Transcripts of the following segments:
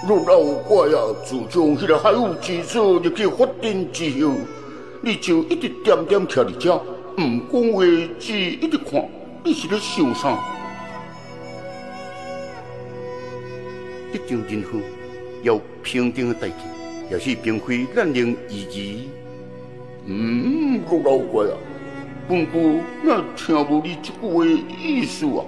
若老怪啊，自从迄个海务之子入去法庭之后，你就一直点点徛伫遮，唔讲话，只一直看，你是咧想啥？一场任何要平定的代志，也是并非咱能依据。若老怪啊，本姑哪听无你这句话意思啊？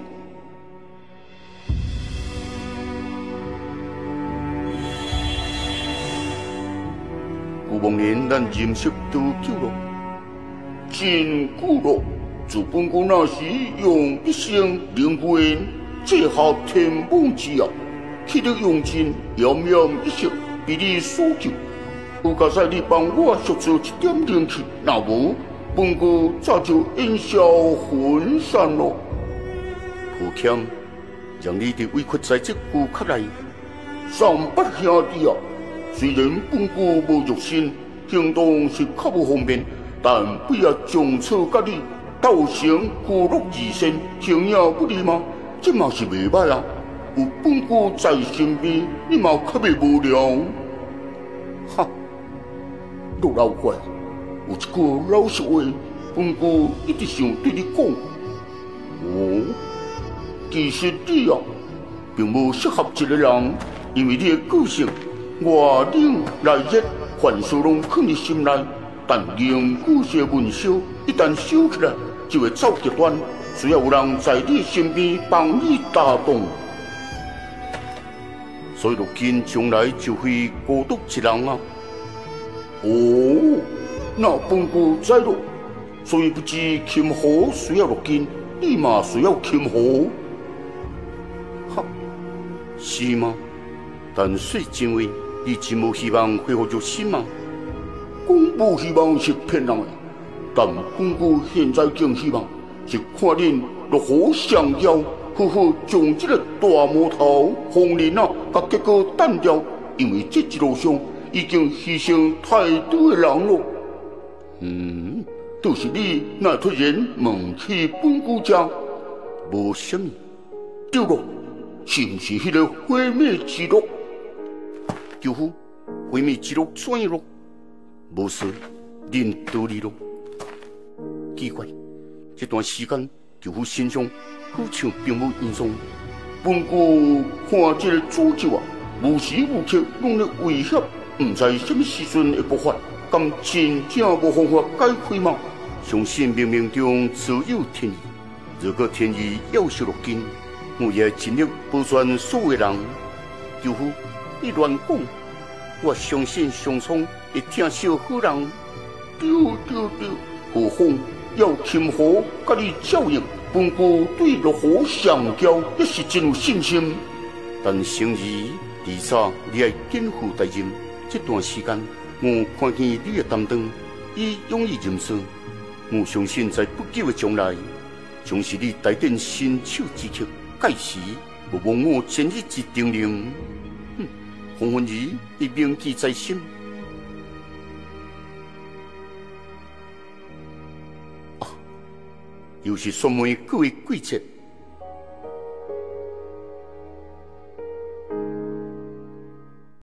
古往年咱认识多久了？真久了。自本姑那时用一生灵魂结下天网之后，去得用尽遥渺一息，比你所求。有加在你帮我续做一点灵气，若无，本姑早就烟消云散了。抱歉，让你伫委屈在这句壳内。三八兄弟啊，虽然本姑无肉身，行动是较无方便，但不也将错甲你斗成孤鹿二身，形影不离吗？这嘛是袂歹啊！有本姑在身边，你嘛较袂无聊。哈，陆老怪，有一句老实话，本姑一直想对你讲。哦，其实你啊，并无适合一个人，因为你的个性外冷内热，凡事拢藏伫心内。但凝固些文烧，一旦烧起来，就会走极端，需要有人在你身边帮你打动。所以如今将来就会孤独一人啊！哦，那本姑知道，所以不知琴河需要如今，你嘛需要琴河。哈，是吗？但说真话，你真无希望恢复肉身吗？讲无希望是骗人的，但本姑现在更希望是看恁落河上交，好好将这个大魔头红人啊，甲结果断掉，因为这一路上已经牺牲太多的人了。就是你那突然问起本姑家，无什么，对了，是不是迄个毁灭之路？舅父，毁灭之路怎样了？无事，恁道理咯。奇怪，这段时间舅父身上好像并无严重。本姑看这个诅咒啊，无时无刻拢咧威胁，唔知什么时阵会爆发，敢真正无方法解开吗？相信冥冥中自有天意。如果天意要是落紧，我也尽力保全所有人。舅父，你乱讲！我相信上苍会疼惜好人。对，何况要琴河甲你照应，本姑对落河上交也是真有信心。但生儿至少你要肩负大任，这段时间我看见你的担当，以勇于任事。我相信在不久的将来，将是你带点伸手之刻，届时我忘我前日之叮咛。洪文仪已铭记在心。又是什么各位贵节？